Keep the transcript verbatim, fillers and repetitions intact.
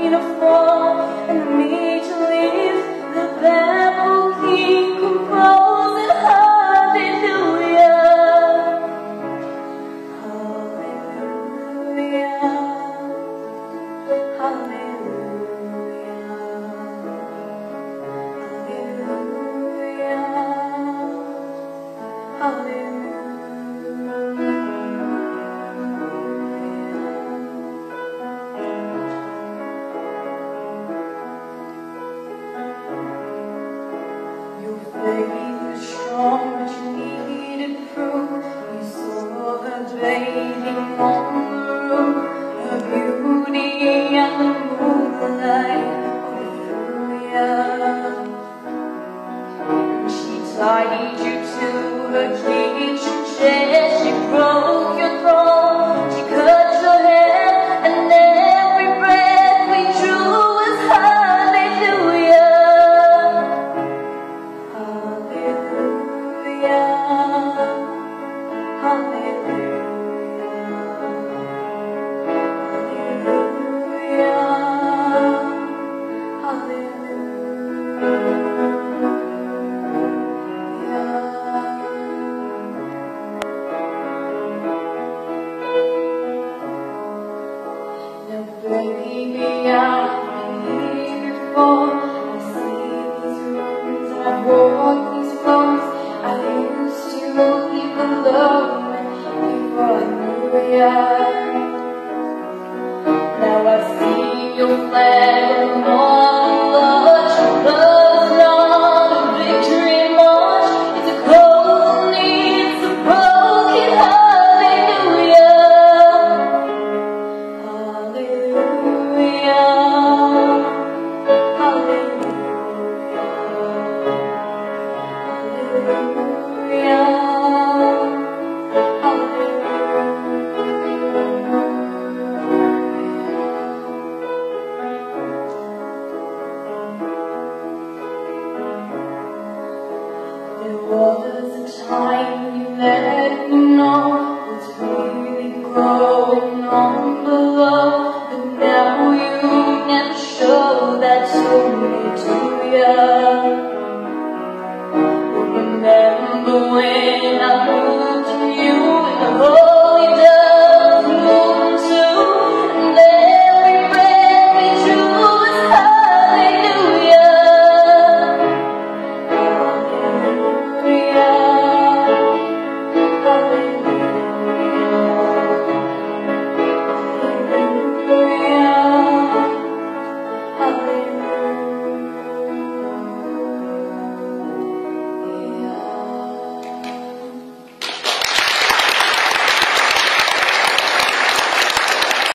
rain to fall and me to leave, the baffled king composing hallelujah, hallelujah, hallelujah, hallelujah, hallelujah. Faith is strong, but you needed proof. You saw her bathing on the roof, her beauty and the moonlight, hallelujah. And she tied you to her kitchen chair, she broke your throne, she cut your hair, and every breath we drew was hallelujah. Baby, I've been here before. I see these rooms, I walk these floors. I used to leave alone before I knew ya. Now I see your flag on the lodge. Love's not a victory march. It's a cold knee, it's a broken hallelujah. Hallelujah, hallelujah, there was a time you let me know what's really growing on below, but now you never show that to me, do ya? Remember when I